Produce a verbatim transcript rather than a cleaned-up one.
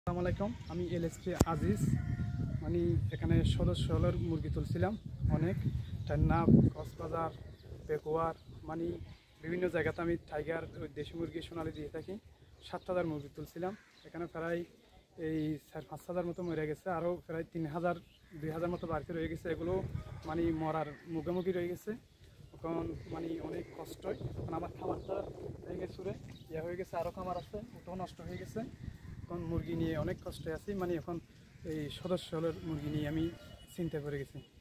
আসসালামু আলাইকুম, আমি এলএসপি আজিজ। মানে এখানে সদস্য হলের মুরগি তুলছিলাম অনেক টান্নাপ, কক্সবাজার, পেকুয়ার, মানে বিভিন্ন জায়গাতে আমি টাইগার দেশি মুরগি সোনালি দিয়ে থাকি। সাত হাজার মুরগি তুলছিলাম। এখানে প্রায় এই চার পাঁচ হাজার মতো মরে গেছে, আরও প্রায় তিন হাজার দুই হাজার মতো বাড়িতে রয়ে গেছে। এগুলো মানে মরার মুখোমুখি রয়ে গেছে। এখন মানে অনেক কষ্ট। এখন আমার খামারটা ভেঙে চুরে ইয়ে হয়ে গেছে, আরও খামার আছে, ওটাও নষ্ট হয়ে গেছে। এখন মুরগি নিয়ে অনেক কষ্টে আছি। মানে এখন এই সদস্য হলের মুরগি নিয়ে আমি চিন্তা করে গেছি।